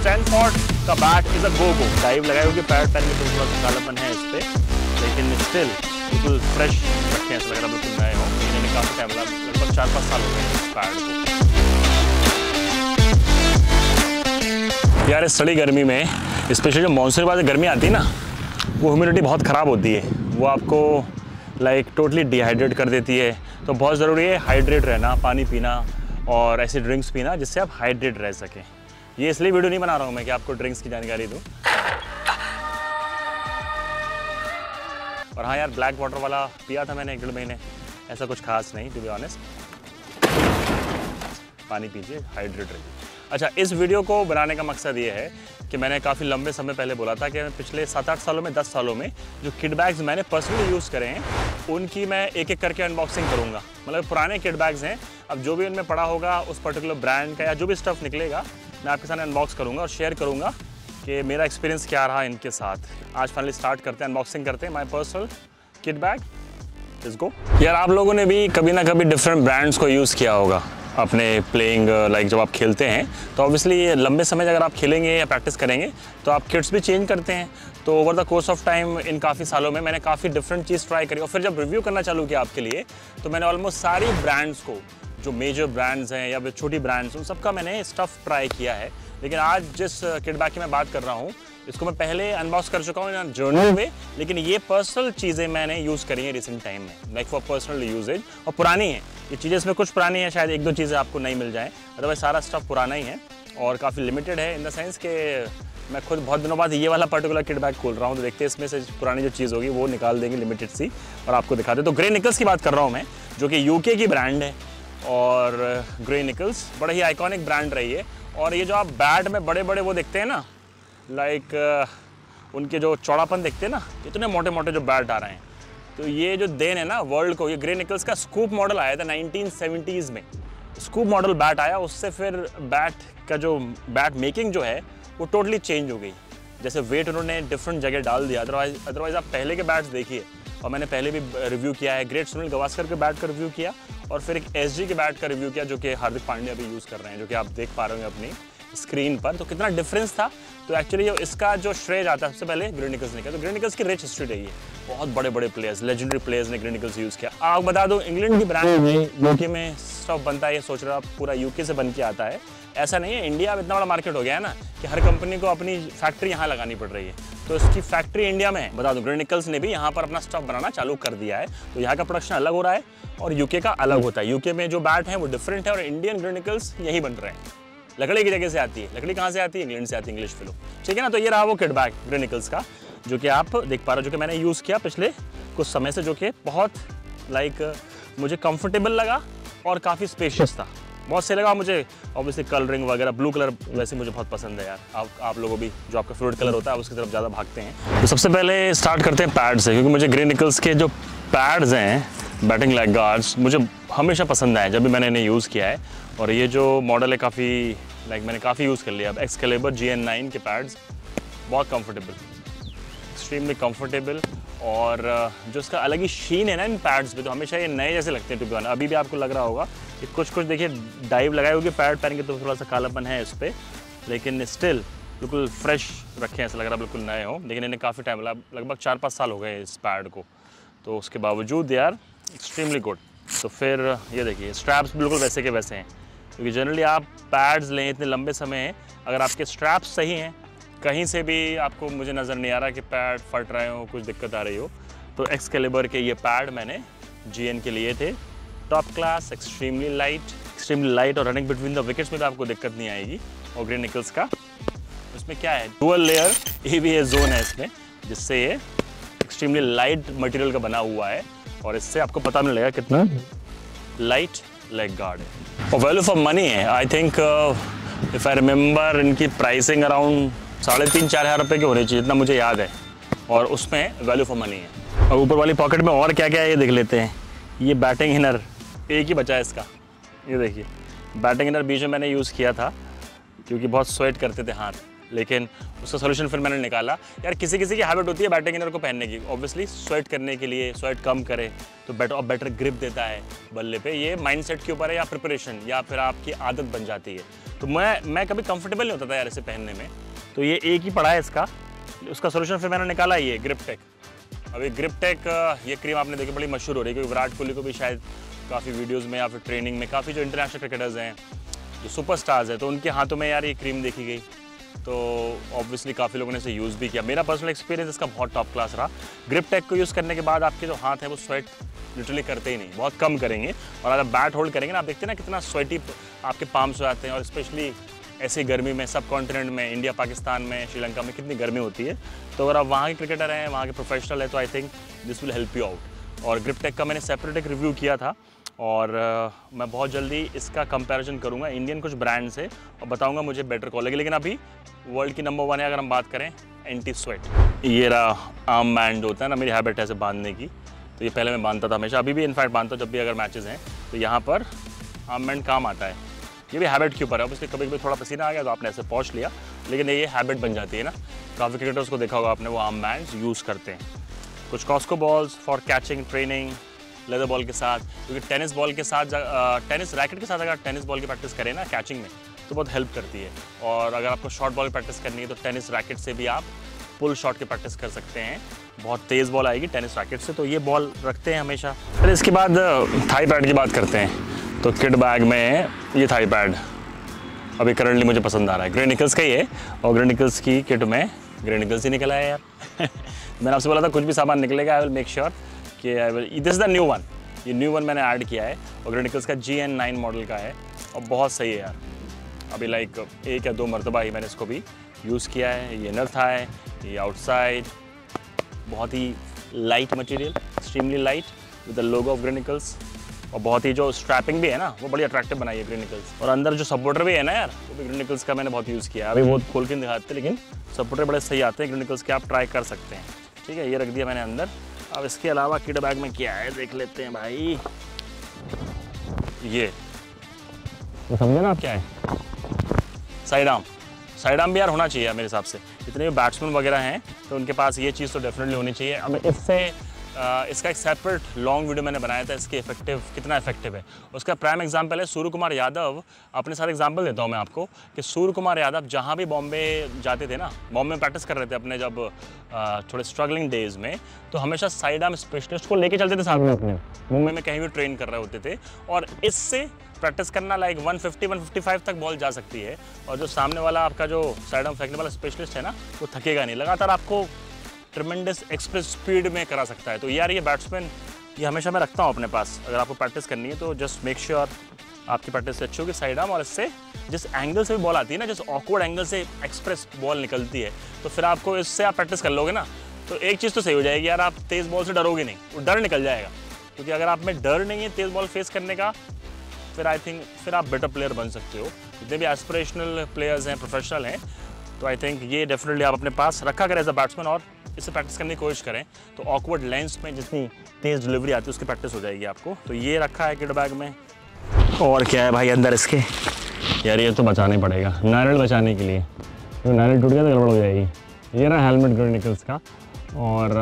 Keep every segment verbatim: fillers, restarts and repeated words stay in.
Stanford का bat is a go go. Dive लगाए हुए पैड पहन के थोड़ा सा कालापन है इस पर, लेकिन स्टिल बिल्कुल फ्रेश रखे हैं, ऐसा लग रहा है बिल्कुल नए हो। इन्होंने काफ़ी टाइम लगा, लगभग चार पाँच साल हो गए इस पैड को। यार इस सड़ी गर्मी में, स्पेशली जो मानसून के बाद गर्मी आती है ना, वो ह्यूमिडिटी बहुत ख़राब होती है, वो आपको लाइक टोटली डिहाइड्रेट कर देती है। तो बहुत ज़रूरी है हाइड्रेट रहना, पानी पीना और ऐसे ड्रिंक्स पीना जिससे आप हाइड्रेट रह सकें। ये इसलिए वीडियो नहीं बना रहा हूँ मैं कि आपको ड्रिंक्स की जानकारी दूँ। और हाँ यार, ब्लैक वाटर वाला पिया था मैंने एक डेढ़ महीने, ऐसा कुछ खास नहीं टू बी ऑनेस्ट। पानी पीजिए, हाइड्रेट रहिए। अच्छा, इस वीडियो को बनाने का मकसद ये है कि मैंने काफ़ी लंबे समय पहले बोला था कि मैं पिछले सात आठ सालों में, दस सालों में जो किट बैग्स मैंने पर्सनली यूज़ करे हैं, उनकी मैं एक एक करके अनबॉक्सिंग करूँगा। मतलब पुराने किट बैग्स हैं, अब जो भी उनमें पड़ा होगा उस पर्टिकुलर ब्रांड का या जो भी स्टफ़ निकलेगा, मैं आपके साथ अनबॉक्स करूँगा और शेयर करूँगा कि मेरा एक्सपीरियंस क्या रहा इनके साथ। आज फाइनली स्टार्ट करते हैं, अनबॉक्सिंग करते हैं my personal kit bag. Let's go. यार आप लोगों ने भी कभी ना कभी डिफरेंट ब्रांड्स को यूज़ किया होगा अपने प्लेइंग, लाइक जब आप खेलते हैं तो ऑब्वियसली लंबे समय अगर आप खेलेंगे या प्रैक्टिस करेंगे तो आप किट्स भी चेंज करते हैं। तो over the course of time इन काफ़ी सालों में मैंने काफ़ी डिफरेंट चीज़ ट्राई करी और फिर जब रिव्यू करना चालू किया आपके लिए, तो मैंने ऑलमोस्ट सारी ब्रांड्स को, जो मेजर ब्रांड्स हैं या फिर छोटी ब्रांड्स, उन सबका मैंने स्टफ़ ट्राई किया है। लेकिन आज जिस किट बैग की मैं बात कर रहा हूँ, इसको मैं पहले अनबॉक्स कर चुका हूँ जर्नल में, लेकिन ये पर्सनल चीज़ें मैंने यूज़ करी हैं रिसेंट टाइम में, लाइक फॉर पर्सनल यूजेज, और पुरानी हैं ये चीज़ें। इसमें कुछ पुरानी हैं, शायद एक दो चीज़ें आपको नहीं मिल जाएँ, अदरवाइज सारा स्टफ़ पुराना ही है और काफ़ी लिमिटेड है इन द सेंस कि मैं खुद बहुत दिनों बाद ये वाला पर्टिकुलर किट बैग खोल रहा हूँ। तो देखते हैं इसमें से पुरानी जो चीज़ होगी वो निकाल देंगे लिमिटेड सी और आपको दिखाते। तो ग्रे निकल्स की बात कर रहा हूँ मैं, जो कि यूके की ब्रांड है और ग्रे निकल्स बड़ा ही आइकॉनिक ब्रांड रही है। और ये जो आप बैट में बड़े बड़े वो देखते हैं ना, लाइक उनके जो चौड़ापन देखते हैं ना, इतने मोटे मोटे जो बैट आ रहे हैं, तो ये जो देन है ना वर्ल्ड को, ये ग्रे निकल्स का स्कूप मॉडल आया था नाइनटीन सेवेंटीज़ में। स्कूप मॉडल बैट आया, उससे फिर बैट का जो बैट मेकिंग जो है वो टोटली चेंज हो गई। जैसे वेट उन्होंने डिफरेंट जगह डाल दिया। अदरवाइज अदरवाइज आप पहले के बैट्स देखिए, और मैंने पहले भी रिव्यू किया है, ग्रेट सुनील गावस्कर के बैट का रिव्यू किया और फिर एक एसजी के बैट का रिव्यू किया जो कि हार्दिक पांड्या भी यूज़ कर रहे हैं, जो कि आप देख पा रहे होंगे अपनी स्क्रीन पर। तो कितना डिफरेंस था। तो एक्चुअली इसका जो श्रेय जाता है सबसे पहले ग्रे निकल्स ने किया। तो ग्रे निकल्स की रिच हिस्ट्री रही है, बहुत बड़े बड़े प्लेयर्स, लेजेंडरी प्लेयर्स ने ग्रे निकल्स यूज़ किया। आप बता दो, इंग्लैंड की ब्रांड में यूके में स्टफ बनता है, ये सोच रहा पूरा यूके से बन के आता है, ऐसा नहीं है। इंडिया में इतना बड़ा मार्केट हो गया है ना कि हर कंपनी को अपनी फैक्ट्री यहाँ लगानी पड़ रही है, तो इसकी फैक्ट्री इंडिया में है। बता दो, ग्रे निकल्स ने भी यहाँ पर अपना स्टफ बनाना चालू कर दिया है। तो यहाँ का प्रोडक्शन अलग हो रहा है और यूके का अलग होता है। यूके में जो बैट है वो डिफरेंट है और इंडियन ग्रे निकल्स यही बन रहे हैं। लकड़ी की जगह से आती है। लकड़ी कहाँ से आती है? इंग्लैंड से आती है, इंग्लिश फिलो, ठीक है ना। तो ये रहा वो किट बैग ग्रे निकल्स का, जो कि आप देख पा रहे हो, जो कि मैंने यूज़ किया पिछले कुछ समय से, जो कि बहुत लाइक मुझे कंफर्टेबल लगा और काफ़ी स्पेशियस था, बहुत सही लगा मुझे। ऑब्वियसली कलरिंग वगैरह, ब्लू कलर वैसे मुझे बहुत पसंद है यार। आप आप लोगों भी, जो आपका फेवरेट कलर होता है उसकी तरफ ज़्यादा भागते हैं। तो सबसे पहले स्टार्ट करते हैं पैड से, क्योंकि मुझे ग्रे निकल्स के जो पैड्स हैं, बैटिंग लेग गार्ड्स, मुझे हमेशा पसंद आए जब भी मैंने इन्हें यूज़ किया है। और ये जो मॉडल है काफ़ी लाइक मैंने काफ़ी यूज़ कर लिया। अब एक्सकैलिबर जी एन नाइन के पैड्स बहुत कंफर्टेबल, एक्सट्रीमली कंफर्टेबल, और जो इसका अलग ही शीन है ना इन पैड्स पे, तो हमेशा ये नए जैसे लगते हैं टू बी ऑनेस्ट। अभी भी आपको लग रहा होगा कि कुछ कुछ देखिए डाइव लगाए हुए पैड पहन के तो थोड़ा सा कालापन है इस पर, लेकिन स्टिल बिल्कुल फ्रेश रखे हैं, ऐसा लग रहा है बिल्कुल नए हो। लेकिन इन्हें काफ़ी टाइम लगा, लगभग चार पाँच साल हो गए इस पैड को, तो उसके बावजूद दे आर एक्सट्रीमली गुड। तो फिर ये देखिए, स्ट्रैप्स बिल्कुल वैसे के वैसे हैं, क्योंकि जनरली आप पैड्स लें इतने लंबे समय, अगर आपके स्ट्रैप्स सही हैं, कहीं से भी आपको मुझे नज़र नहीं आ रहा कि पैड फट रहे हो, कुछ दिक्कत आ रही हो। तो एक्सकैलिबर के ये पैड मैंने जीएन के लिए थे, top class, extremely light, extremely light, और रनिंग बिटवीन द विकेट्स में तो आपको दिक्कत नहीं आएगी। और ग्रे निकल्स का इसमें क्या है, डुअल लेयर एवीए जोन है इसमें, जिससे ये एक्सट्रीमली लाइट मटेरियल का बना हुआ है, और इससे आपको पता मिलेगा कितना लाइट लेग गार्ड है। और वैल्यू फॉर मनी है। I think if I remember, इनकी प्राइसिंग अराउंड साढ़े तीन चार हज़ार रुपये की होनी चाहिए, इतना मुझे याद है, और उसमें वैल्यू फॉर मनी है। और ऊपर वाली पॉकेट में और क्या क्या है ये देख लेते हैं। ये बैटिंग इनर एक ही बचा है इसका, ये देखिए बैटिंग इनर बीच में मैंने यूज़ किया था क्योंकि बहुत स्वेट करते थे हाथ, लेकिन उसका सोल्यूशन फिर मैंने निकाला। यार किसी किसी की हैबिट होती है बैटिंग इनर को पहनने की, ऑब्वियसली स्वेट करने के लिए, स्वेट कम करे तो बेटर और बेटर ग्रिप देता है बल्ले पे। ये माइंडसेट के ऊपर है या प्रिपरेशन या फिर आपकी आदत बन जाती है। तो मैं मैं कभी कंफर्टेबल नहीं होता था यार इसे पहनने में। तो ये एक ही पड़ा है इसका, उसका सोल्यूशन फिर मैंने निकाला ये ग्रिपटेक। अभी ग्रिपटेक ये क्रीम आपने देखी बड़ी मशहूर हो रही है, क्योंकि विराट कोहली को भी शायद काफ़ी वीडियोज़ में या फिर ट्रेनिंग में काफ़ी जो इंटरनेशनल क्रिकेटर्स हैं, जो सुपरस्टार्स हैं, तो उनके हाथों में यार ये क्रीम देखी गई। तो ऑब्वियसली काफ़ी लोगों ने इसे यूज़ भी किया। मेरा पर्सनल एक्सपीरियंस इसका बहुत टॉप क्लास रहा। ग्रिपटेक को यूज़ करने के बाद आपके जो हाथ हैं वो स्वेट लिटरली करते ही नहीं, बहुत कम करेंगे। और अगर बैट होल्ड करेंगे ना, आप देखते हैं ना कितना स्वेटी आपके पाम्स हो जाते हैं। और स्पेशली ऐसी गर्मी में, सब कॉन्टिनेंट में, इंडिया, पाकिस्तान में, श्रीलंका में कितनी गर्मी होती है। तो अगर आप वहाँ के क्रिकेटर हैं, वहाँ के प्रोफेशनल है, तो I think this will help you out. और ग्रिपटेक का मैंने सेपरेट एक रिव्यू किया था, और uh, मैं बहुत जल्दी इसका कंपैरिजन करूंगा इंडियन कुछ ब्रांड से और बताऊंगा मुझे बेटर कॉल लगे। लेकिन अभी वर्ल्ड की नंबर वन है अगर हम बात करें एंटी स्वेट। ये रहा आर्म बैंड होता है ना, मेरी हैबिट है ऐसे बांधने की। तो ये पहले मैं बांधता था हमेशा, अभी भी इनफैक्ट बांधता हूँ जब भी अगर मैचेस हैं तो यहाँ पर आर्म बैंड काम आता है। ये भी हैबिट के ऊपर है, उसके कभी कभी थोड़ा पसीना आ गया तो आपने ऐसे पहुँच लिया, लेकिन ये हैबिट बन जाती है ना। काफ़ी क्रिकेटर्स को देखा होगा आपने, वो आर्म बैंड्स यूज़ करते हैं। कुछ Cosco balls for catching training leather ball के साथ, क्योंकि टेनिस बॉल के साथ, टेनिस रैकेट के साथ अगर टेनिस बॉल की प्रैक्टिस करें ना कैचिंग में, तो बहुत हेल्प करती है। और अगर आपको शॉर्ट बॉल की प्रैक्टिस करनी है तो टेनिस रैकेट से भी आप पुल शॉट की प्रैक्टिस कर सकते हैं। बहुत तेज़ बॉल आएगी टेनिस रैकेट से, तो ये बॉल रखते हैं हमेशा। फिर इसके बाद थाई पैड की बात करते हैं। तो किड बैग में ये थाई पैड अभी करंटली मुझे पसंद आ रहा है, ग्रे निकल्स का ही है। और ग्रे निकल्स की किट में ग्रे निकल्स ही निकला है यार मैंने आपसे बोला था कुछ भी सामान निकलेगा आई विल मेक श्योर कि I will, this is the new one. ये न्यू वन मैंने ऐड किया है और ग्रे निकल्स का जी एन नाइन मॉडल का है और बहुत सही है यार। अभी लाइक एक या दो मरतबा ही मैंने इसको भी यूज़ किया है। ये इनर था है, ये आउटसाइड, बहुत ही light material, extremely light with the logo of Gray Nicolls. और बहुत ही जो स्ट्रैपिंग भी है ना वो बड़ी अट्रैक्टिव बनाई है ग्रे निकल्स। और अंदर जो सपोर्टर भी है ना यार, वो भी ग्रे निकल्स का मैंने बहुत यूज़ किया है। अभी बहुत खोल के दिखाते, लेकिन सपोर्टर बड़े सही आते हैं ग्रे निकल्स के, आप ट्राई कर सकते हैं। ठीक है, ये रख दिया मैंने अंदर। अब इसके अलावा किड बैग में क्या है देख लेते हैं भाई। ये तो समझे ना आप क्या है, साइड आर्म। साइड आर्म भी यार होना चाहिए मेरे हिसाब से। जितने भी बैट्समैन वगैरह हैं तो उनके पास ये चीज़ तो डेफिनेटली होनी चाहिए। अब इससे आ, इसका एक सेपरेट लॉन्ग वीडियो मैंने बनाया था, इसके इफेक्टिव कितना इफेक्टिव है उसका प्राइम एग्जांपल है सूर्य कुमार यादव। अपने साथ एग्जांपल देता हूँ मैं आपको कि सूर्य कुमार यादव जहाँ भी बॉम्बे जाते थे ना, बॉम्बे में प्रैक्टिस कर रहे थे अपने जब आ, थोड़े स्ट्रगलिंग डेज में, तो हमेशा साइड आर्म स्पेशलिस्ट को लेके चलते थे साथ में अपने, मुंबई में कहीं भी ट्रेन कर रहे होते थे। और इससे प्रैक्टिस करना like one fifty one fifty five तक बॉल जा सकती है। और जो सामने वाला आपका जो साइड आर्म फेंकने वाला स्पेशलिस्ट है ना, वो थकेगा नहीं, लगातार आपको ट्रेमेंडस एक्सप्रेस स्पीड में करा सकता है। तो यार ये बैट्समैन ये हमेशा मैं रखता हूँ अपने पास। अगर आपको प्रैक्टिस करनी है तो जस्ट मेक श्योर आपकी प्रैक्टिस अच्छी होगी साइड आर्म। और इससे जिस एंगल से भी बॉल आती है ना, जिस ऑकवर्ड एंगल से एक्सप्रेस बॉल निकलती है, तो फिर आपको इससे आप प्रैक्टिस कर लोगे ना, तो एक चीज़ तो सही हो जाएगी यार, आप तेज़ बॉल से डरोगे नहीं, वो डर निकल जाएगा। क्योंकि अगर आप में डर नहीं है तेज़ बॉल फेस करने का, फिर आई थिंक फिर आप बेटर प्लेयर बन सकते हो। जितने भी एस्पिरेशनल प्लेयर्स हैं, प्रोफेशनल हैं, तो आई थिंक ये डेफिनेटली आप अपने पास रखा करें एज अ बैट्समैन। और इससे प्रैक्टिस करने की कोशिश करें तो ऑकवर्ड लेंस में जितनी तेज़ डिलीवरी आती है उसकी प्रैक्टिस हो जाएगी आपको। तो ये रखा है किड बैग में। और क्या है भाई अंदर इसके, यार ये तो बचाना ही पड़ेगा, नारियल बचाने के लिए। तो नारियल टूट गया तो गड़बड़ हो जाएगी। ये रहा हेलमेट ग्रे निकल्स का, और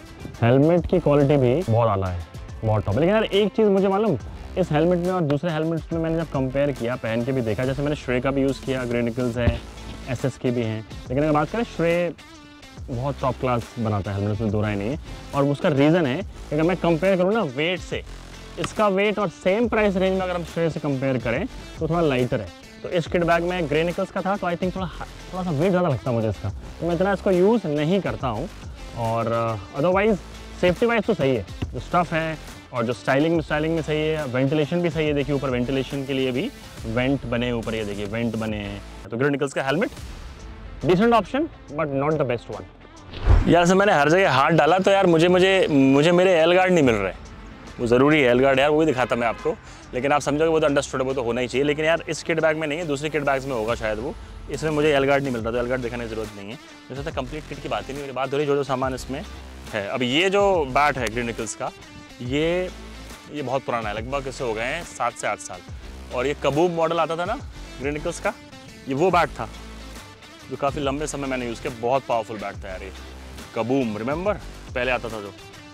हेलमेट की क्वालिटी भी बहुत आला है, बहुत टॉप है। लेकिन यार एक चीज़ मुझे मालूम, इस हेलमेट में और दूसरे हेलमेट्स में मैंने जब कंपेयर किया, पहन के भी देखा, जैसे मैंने श्रे का भी यूज़ किया, ग्रे निकल्स है, एस एस के भी हैं, लेकिन अगर बात करें श्रे बहुत टॉप क्लास बनाता है हेलमेट, उसमें दो राय नहीं है। और उसका रीज़न है कि अगर मैं कंपेयर करूँ ना वेट से, इसका वेट और सेम प्राइस रेंज में अगर हम श्रे से कंपेयर करें तो थोड़ा लाइटर है। तो इस किड बैग में ग्रे निकल्स का था, तो आई थिंक थोड़ा थोड़ा सा वेट ज़्यादा लगता है मुझे इसका, तो मैं इतना इसको यूज़ नहीं करता हूँ। और अदरवाइज़ सेफ्टी वाइज तो सही है, जो स्टफ़ है और जो स्टाइलिंग में स्टाइलिंग में सही है, वेंटिलेशन भी सही है। देखिए ऊपर वेंटिलेशन के लिए भी वेंट बने, ऊपर ये देखिए वेंट बने हैं। तो ग्रे निकल्स का helmet decent option but not the best one. यार से मैंने हर जगह हाथ डाला तो यार मुझे मुझे मुझे मेरे एल गार्ड नहीं मिल रहे। वो ज़रूरी है एल गार्ड यार, वो भी दिखाता मैं आपको, लेकिन आप समझोगे वो तो अंडरस्टूड, वो तो होना ही चाहिए। लेकिन यार इस किड बैग में नहीं है, दूसरे किड बैग्स में होगा शायद वो, इसमें मुझे एल गार्ड नहीं मिल रहा, तो एल गार्ड दिखाने की जरूरत नहीं है। जैसे तो कंप्लीट किट की बात ही नहीं, मेरी बात हो रही जो जो सामान इसमें है। अब ये जो बैट है ग्रे निकल्स का, ये ये बहुत पुराना है, लगभग इसे हो गए हैं सात से आठ साल। और ये कबूब मॉडल आता था ना ग्रे निकल्स का, ये वो बैट था जो काफ़ी लंबे समय मैंने यूज़ किया। बहुत पावरफुल बैट था यार ये कबूम, रिमेंबर पहले आता था जो,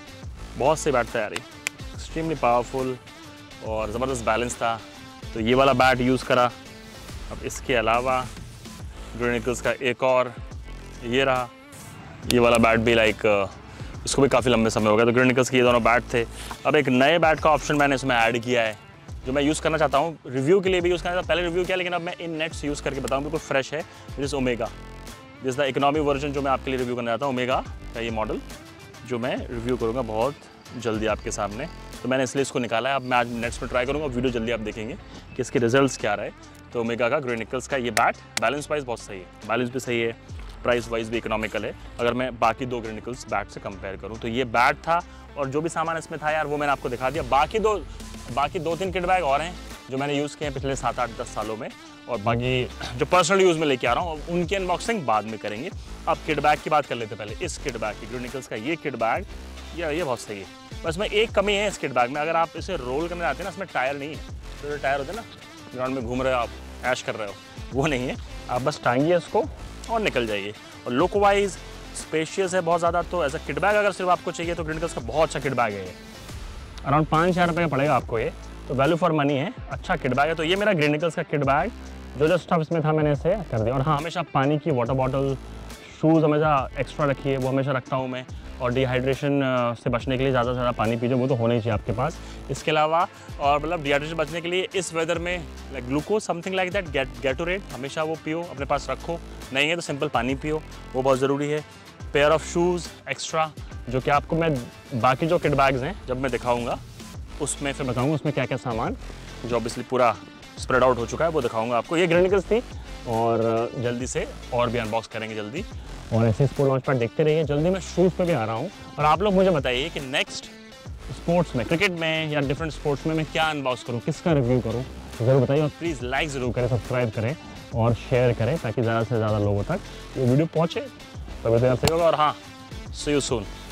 बहुत से बैट था यार ये, एक्सट्रीमली पावरफुल और ज़बरदस्त बैलेंस था। तो ये वाला बैट यूज़ करा अब इसके अलावा ग्रीनिकल्स का एक और ये रहा, ये वाला बैट भी लाइक इसको भी काफ़ी लंबे समय हो गया, तो ग्रीनिकल्स के ये दोनों बैट थे। अब एक नए बैट का ऑप्शन मैंने इसमें ऐड किया है जो मैं यूज़ करना चाहता हूँ, रिव्यू के लिए भी यूज़ करना था, पहले रिव्यू किया लेकिन अब मैं इन नेट्स यूज़ करके बताऊँ, बिल्कुल फ्रेश है। This Omega, this the economy version जो मैं आपके लिए रिव्यू करना चाहता हूँ, ओमेगा का ये मॉडल जो मैं रिव्यू करूँगा बहुत जल्दी आपके सामने। तो मैंने इसलिए इसको निकाला है, अब मैं आज नेट्स में ट्राई करूँगा, वीडियो जल्दी आप देखेंगे कि इसके रिजल्ट्स क्या रहे। तो ओमेगा का ग्रीनिकल्स का ये बैट बैलेंस वाइज बहुत सही है, बैलेंस भी सही है, प्राइस वाइज भी इकोनॉमिकल है अगर मैं बाकी दो ग्रीनिकल्स बैट से कंपेयर करूँ। तो ये बैट था और जो भी सामान इसमें था यार वो मैंने आपको दिखा दिया। बाकी दो बाकी दो तीन किट बैग और हैं जो मैंने यूज़ किए हैं पिछले सात आठ दस सालों में, और बाकी जो पर्सनल यूज़ में लेके आ रहा हूँ उनकी अनबॉक्सिंग बाद में करेंगे। अब किट बैग की बात कर लेते पहले। इस किट बैग की ग्रीनिकल्स का ये किट बैग ये ये बहुत सही है, बस में एक कमी है इस किट बैग में, अगर आप इसे रोल करने आते हैं ना, इसमें टायर नहीं है, तो जो टायर होते हैं ना ग्राउंड में घूम रहे हो आप, ऐश कर रहे हो, वो नहीं है। आप बस टांगिए इसको और निकल जाइए। और लुक वाइज स्पेशियस है बहुत ज़्यादा। तो एज अ किट बैग अगर सिर्फ आपको चाहिए तो ग्रीनिकल्स का बहुत अच्छा किट बैग है ये, अराउंड पाँच हज़ार रुपये का पड़ेगा आपको ये, तो वैल्यू फॉर मनी है, अच्छा किट बैग है। तो ये मेरा ग्रीनिकल्स का किट बैग जो जो स्टफ इसमें था मैंने इसे कर दिया। और हाँ, हमेशा पानी की वाटर बॉटल, शूज़ हमेशा एक्स्ट्रा रखिए, वो हमेशा रखता हूँ मैं। और डिहाइड्रेशन से बचने के लिए ज़्यादा से ज़्यादा पानी पीजिए, वो तो होना ही चाहिए आपके पास। इसके अलावा और मतलब डिहाइड्रेशन बचने के लिए इस वेदर में like glucose something like that, get Gatorade हमेशा वो पियो, अपने पास रखो, नहीं है तो सिंपल पानी पियो, वो बहुत ज़रूरी है। पेयर ऑफ शूज़ एक्स्ट्रा, जो कि आपको मैं बाकी जो किट बैग्स हैं जब मैं दिखाऊँगा उसमें फिर बताऊँगा उसमें क्या क्या सामान, जो ऑब्वियसली पूरा स्प्रेड आउट हो चुका है वो दिखाऊंगा आपको। ये ग्रीनिकल्स थी और जल्दी से और भी अनबॉक्स करेंगे जल्दी, और ऐसे स्पोर्ट लॉन्च पैड देखते रहिए। जल्दी मैं शूज़ पे भी आ रहा हूँ और आप लोग मुझे बताइए कि नेक्स्ट स्पोर्ट्स में, क्रिकेट में या डिफरेंट स्पोर्ट्स में मैं क्या अनबॉक्स करूँ, किसका रिव्यू करूँ, ज़रूर बताइए। और प्लीज़ लाइक ज़रूर करें, सब्सक्राइब करें और शेयर करें ताकि ज़्यादा से ज़्यादा लोगों तक ये वीडियो पहुँचे। तभी तो आपसे होगा। और हाँ, सी यू सून।